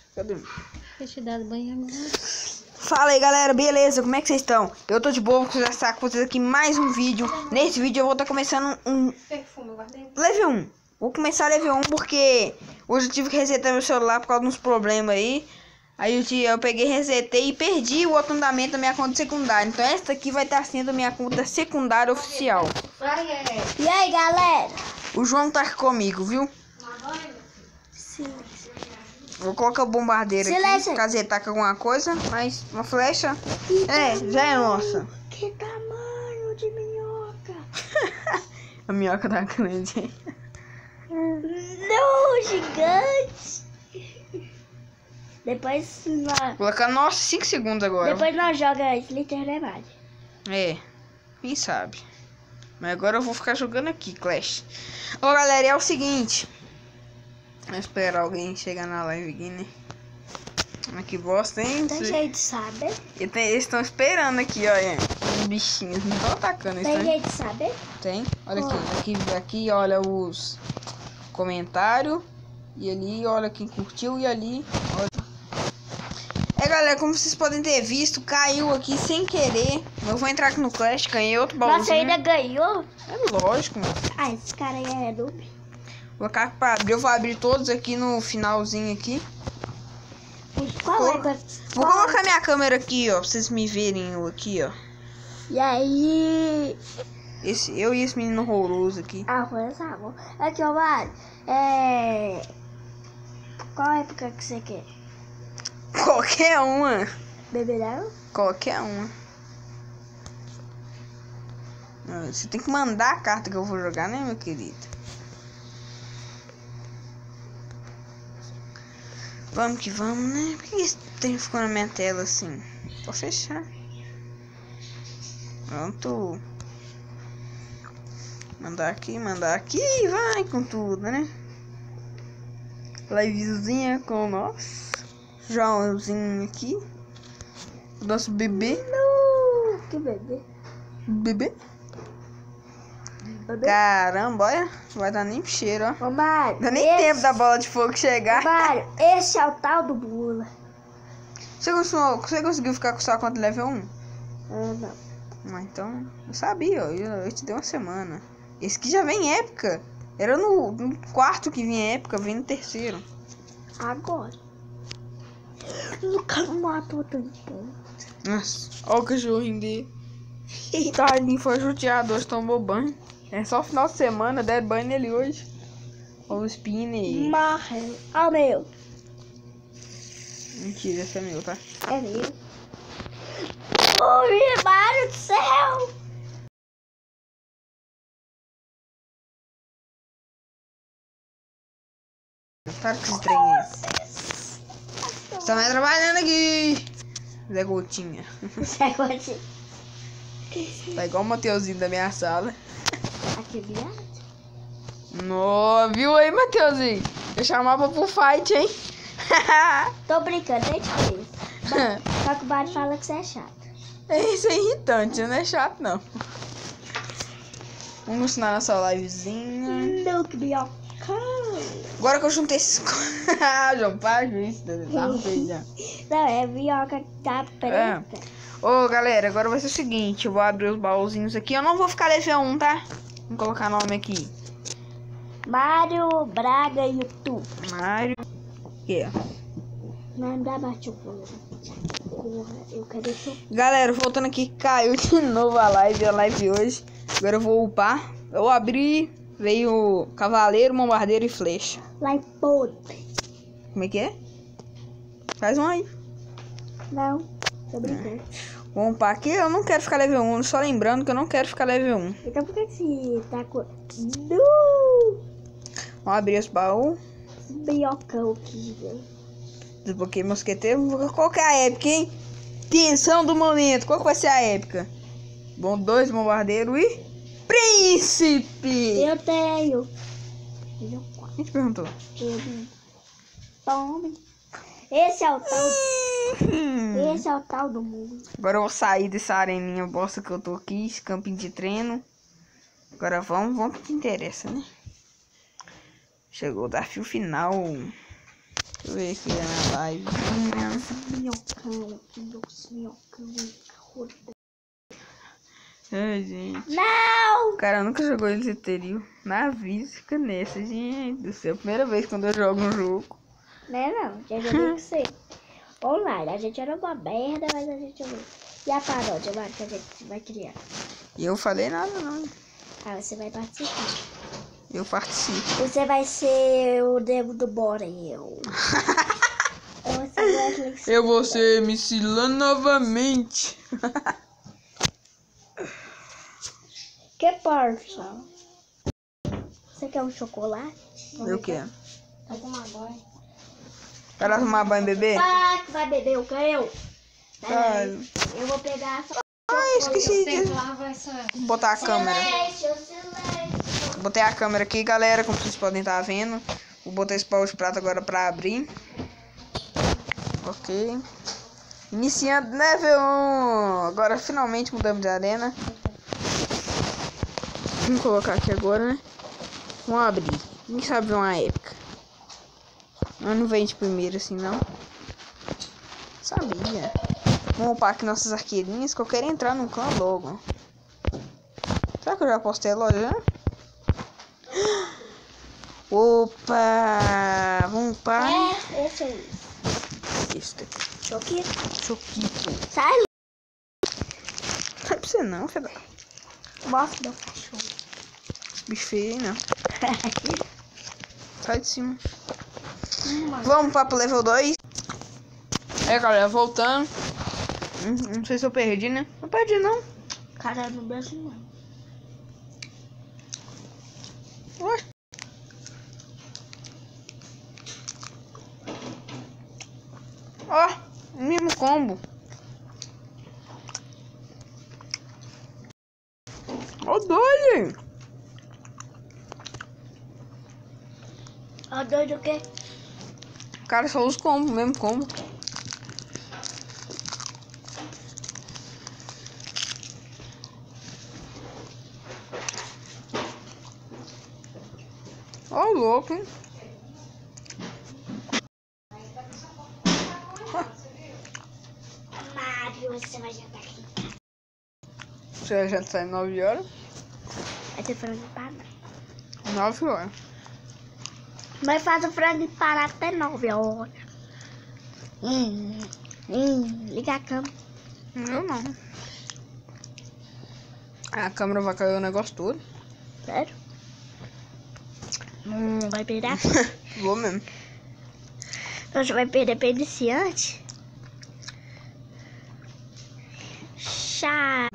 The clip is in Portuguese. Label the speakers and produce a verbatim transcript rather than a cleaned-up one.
Speaker 1: Cadê?
Speaker 2: Deixa eu dar banho agora.
Speaker 1: Fala aí, galera, beleza? Como é que vocês estão? Eu tô de boa, vou conversar com vocês aqui mais um vídeo. Nesse vídeo eu vou estar começando um Level um. Vou começar Level um porque hoje eu tive que resetar meu celular por causa de uns problemas aí. Aí eu, eu peguei, resetei e perdi o outro andamento da minha conta secundária. Então essa aqui vai estar sendo a minha conta secundária oficial.
Speaker 2: E aí, galera?
Speaker 1: O João tá aqui comigo, viu?
Speaker 2: Sim.
Speaker 1: Vou colocar o bombardeiro
Speaker 2: Silêncio.
Speaker 1: aqui, caso ele taque alguma coisa. Mas uma flecha,
Speaker 2: Que
Speaker 1: é,
Speaker 2: tamanho,
Speaker 1: já é nossa.
Speaker 2: Que tamanho de minhoca.
Speaker 1: A minhoca tá grande.
Speaker 2: Não, gigante. Depois nós...
Speaker 1: Vou colocar, nossa, cinco segundos agora.
Speaker 2: Depois nós joga Slither Levade.
Speaker 1: É, quem sabe. Mas agora eu vou ficar jogando aqui, Clash. Ô, galera, é o seguinte. Vou esperar alguém chegar na live aqui, né? Mas que bosta, hein?
Speaker 2: Tem jeito de saber?
Speaker 1: Eles estão esperando aqui, olha. Os bichinhos não estão atacando. Eles
Speaker 2: Tem
Speaker 1: tão...
Speaker 2: jeito de saber?
Speaker 1: Tem. Olha aqui, aqui, aqui, olha os comentários. E ali, olha quem curtiu. E ali, olha. É, galera, como vocês podem ter visto, caiu aqui sem querer. Eu vou entrar aqui no Clash, ganhei outro baúzinho.
Speaker 2: Nossa, ainda ganhou?
Speaker 1: É lógico, mano.
Speaker 2: Ah, esse cara aí é noob.
Speaker 1: Vou colocar pra abrir, eu vou abrir todos aqui no finalzinho aqui.
Speaker 2: Qual
Speaker 1: Vou,
Speaker 2: é? Pra...
Speaker 1: vou colocar minha câmera aqui, ó, pra vocês me verem eu aqui, ó.
Speaker 2: E aí...
Speaker 1: Esse, eu e esse menino horroroso aqui.
Speaker 2: Ah, foi essa água. Aqui, ó, Mário. É... Qual época que você quer?
Speaker 1: Qualquer uma.
Speaker 2: Beberão?
Speaker 1: Qualquer uma. Você tem que mandar a carta que eu vou jogar, né, meu querido? Vamos que vamos, né? Por que isso tem ficou na minha tela assim? Vou fechar. Pronto. Mandar aqui, mandar aqui. Vai com tudo, né? Livezinha com nós. Joãozinho aqui. Nosso bebê.
Speaker 2: Não! Que bebê?
Speaker 1: Bebê.
Speaker 2: Bebê?
Speaker 1: Caramba, olha. Não vai dar nem cheiro, ó.
Speaker 2: Ô, Mário.
Speaker 1: Dá nem
Speaker 2: esse...
Speaker 1: tempo da bola de fogo chegar.
Speaker 2: Ô, Mário, esse é o tal do Bula.
Speaker 1: Você, conseguiu, você conseguiu ficar com sua conta level um?
Speaker 2: Ah, não.
Speaker 1: Ah, então, eu sabia, ó, eu, eu te dei uma semana. Esse aqui já vem épica. Era no, no quarto que vinha épica, vem no terceiro.
Speaker 2: Agora. O cara matou tanto.
Speaker 1: Nossa, olha o cachorrinho dele. Tadinho, foi judiado hoje, tomou banho. É só final de semana, deram banho nele hoje. Olha o spinner.
Speaker 2: Marre. Ah, meu.
Speaker 1: Mentira, esse é meu, tá?
Speaker 2: É meu. Oi, Mário do céu.
Speaker 1: Para com esse trem aí. Você tá trabalhando aqui. Zé Gotinha.
Speaker 2: Zé Gotinha.
Speaker 1: Tá igual o Mateuzinho da minha sala.
Speaker 2: Aqui, viado.
Speaker 1: Nó, viu aí, Mateuzinho? Eu chamava pro fight, hein?
Speaker 2: Tô brincando, nem te conheço. Só que o Mário fala que você é chato.
Speaker 1: Isso é irritante, não é chato, não. Vamos continuar nossa livezinha.
Speaker 2: Não, que minhoca.
Speaker 1: Agora que eu juntei esses... Ah, João, para com isso. Tá feio já.
Speaker 2: Não, é minhoca que tá preta.
Speaker 1: É. Ô, galera, agora vai ser o seguinte. Eu vou abrir os baúzinhos aqui. Eu não vou ficar level um, tá? Vamos colocar nome aqui.
Speaker 2: Mário Braga YouTube.
Speaker 1: Mário... O quê?
Speaker 2: Não dá bate porra. Eu quero isso.
Speaker 1: Galera, voltando aqui, caiu de novo a live, a live hoje. Agora eu vou upar. Eu abri, veio cavaleiro, bombardeiro e flecha.
Speaker 2: Lá em podre.
Speaker 1: Como é que é? Faz um aí.
Speaker 2: Não, tô brincando.
Speaker 1: Vamos upar aqui, eu não quero ficar level um. Só lembrando que eu não quero ficar level um.
Speaker 2: Então por que que você tá com... No!
Speaker 1: Vamos abrir esse baú.
Speaker 2: Biocão aqui, velho.
Speaker 1: Desbloqueei mosqueteiro. Qual que é a épica, hein? Tensão do momento. Qual que vai ser a épica? Bom, dois bombardeiro e... Príncipe!
Speaker 2: Eu tenho.
Speaker 1: Quem te perguntou?
Speaker 2: Eu... Tome. Esse é o tal... Esse é o tal do mundo.
Speaker 1: Agora eu vou sair dessa areninha bosta que eu tô aqui. Esse campinho de treino. Agora vamos, vamos pro que interessa, né? Chegou o desafio final. Deixa eu ver aqui na live.
Speaker 2: Minhocão, que doce, minhocão.
Speaker 1: Ai, gente.
Speaker 2: Não!
Speaker 1: O cara nunca jogou Eliterio. Na vida fica nessa, gente do céu. Primeira vez quando eu jogo um jogo.
Speaker 2: Não é não, já joguei com você. Online, a gente era uma merda, mas a gente jogou. E a paródia, mano, que a gente vai criar?
Speaker 1: E eu falei nada, não.
Speaker 2: Ah, você vai participar.
Speaker 1: Eu participo.
Speaker 2: Você vai ser o devo do Borel.
Speaker 1: Eu vou ser M C Lan novamente.
Speaker 2: Que porça? Você quer um chocolate?
Speaker 1: Eu quero.
Speaker 2: Vai tomar banho.
Speaker 1: Para tomar banho, bebê?
Speaker 2: Ah, que vai beber o eu?
Speaker 1: Tá.
Speaker 2: Eu vou pegar essa.
Speaker 1: Ah, esqueci de botar a câmera.
Speaker 2: Silêncio, silêncio.
Speaker 1: Botei a câmera aqui, galera, como vocês podem estar vendo. Vou botar esse pau de prata agora pra abrir. Ok. Iniciando level um. Agora finalmente mudamos de arena. Vamos colocar aqui agora, né? Vamos abrir. Quem sabe uma épica. Mas não vem de primeiro assim, não. Sabia. Vamos upar aqui nossas arqueirinhas, que eu quero entrar num clã logo. Será que eu já posso ter loja, né? Opa! Vamos upar.
Speaker 2: É, esse aí.
Speaker 1: Esse daqui.
Speaker 2: Choquito.
Speaker 1: Choquito.
Speaker 2: Sai.
Speaker 1: Não é pra você não, filho.
Speaker 2: Mostra meu cachorro.
Speaker 1: Bicho feio, hein, não. Sai de cima. Vamos para pro level dois. É, galera, voltando. Não, não sei se eu perdi, né? Não perdi, não.
Speaker 2: Cara, no Brasil não.
Speaker 1: Ué. Ó, o mesmo combo. Ó, doido.
Speaker 2: Ó, doido o quê?
Speaker 1: Cara, só os combos, mesmo combo. Ó, oh, louco, hein?
Speaker 2: Mário, você vai jantar aqui em casa.
Speaker 1: Você já sai nove horas?
Speaker 2: Vai ter frango empanado.
Speaker 1: nove horas.
Speaker 2: Mas faz o frango empanado até nove horas. Hum, hum, liga a câmera.
Speaker 1: Eu não. A câmera vai cair o negócio todo.
Speaker 2: Sério? Hum, vai perder.
Speaker 1: Vou mesmo.
Speaker 2: Você vai perder pra iniciante? Chá.